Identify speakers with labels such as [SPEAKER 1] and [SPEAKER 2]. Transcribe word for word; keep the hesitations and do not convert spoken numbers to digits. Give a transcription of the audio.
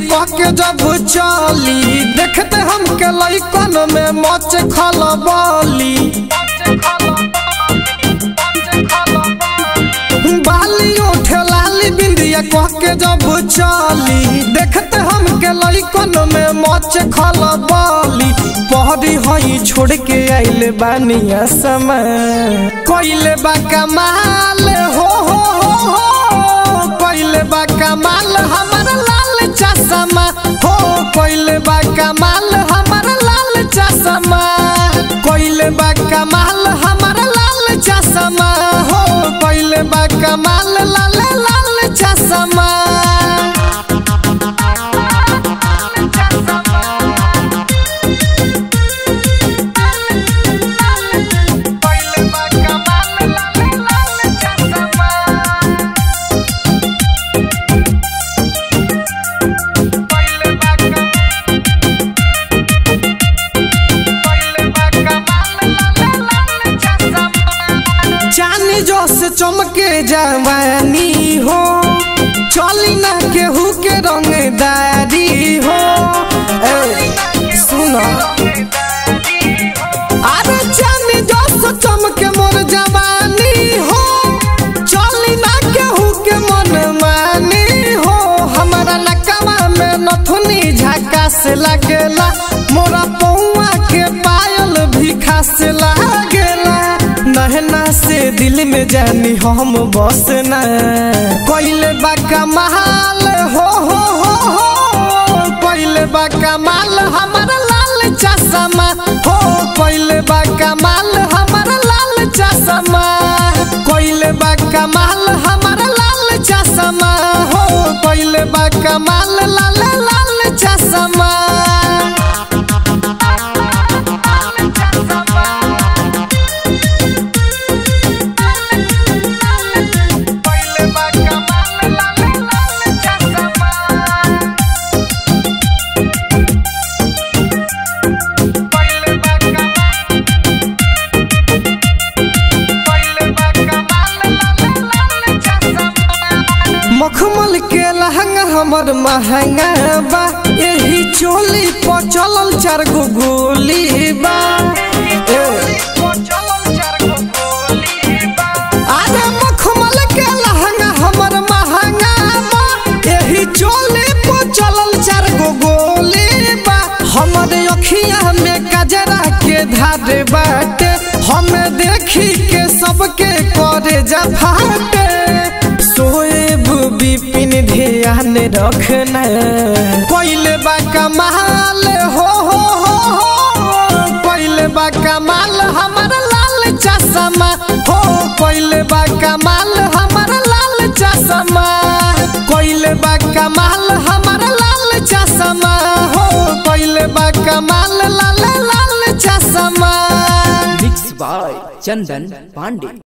[SPEAKER 1] कह के जब चली देखते हमके लइकन में मच खलबली। बाली उठे लाली बिंदिया कह के जब चली देखते हमके लइकन में मच खलबली। पहरी हई छोड़ के आइले बानिया समय कोइले बा कमाल हो हो हो हो कोइले बा कमाल हमारा लाल चश्मा हो कोइले बा कमाल हमारा लाल चश्मा कोइले बा कमाल हमारा लाल चश्मा हो कोइले बा कमाल लाल लाल चश्मा। चांदी जो से चमके जवानी हो चली ना केहू के रंगदारी हो। ए सुनो अरे चांदी जो से चमके मोर जवानी हो चली ना केहू के मन मानी हो। हमारा नकवा में नथुनी झकास लगेला मोरा पौआ के पायल भी खास लागेला। नहना से दिल में जानी हम बसना कोइले बा कमाल हो हो हो हो कोइले बा कमाल हमारा लाल चश्मा हो कोइले बा कमाल हमारा लाल चश्मा कोइले बा कमाल हमारा लाल चश्मा हो कोइले बा कमाल लाल लाल चश्मा। मखमल के लहंगा हमर महंगा बा यही चोली पर चलल चार गो गोली बा। अरे मखमल के लहंगा हमर महंगा बा यही चोली पर चलल चार गो गोली बा। हमरे अखिया में गजरा के धार बाटे हमें देखी के सबके करे जा फाटे। सोएब बिपिन ध्यान रखना कोइले बा कमाल हो हो हो हो कोइले बा कमाल हमारा लाल चश्मा हो कोइले बा कमाल हमारा लाल चश्मा कोइले बा कमाल हमारा लाल चश्मा हो कोइले बा कमाल लाल लाल चश्मा।
[SPEAKER 2] Mix by Chandan Pandey.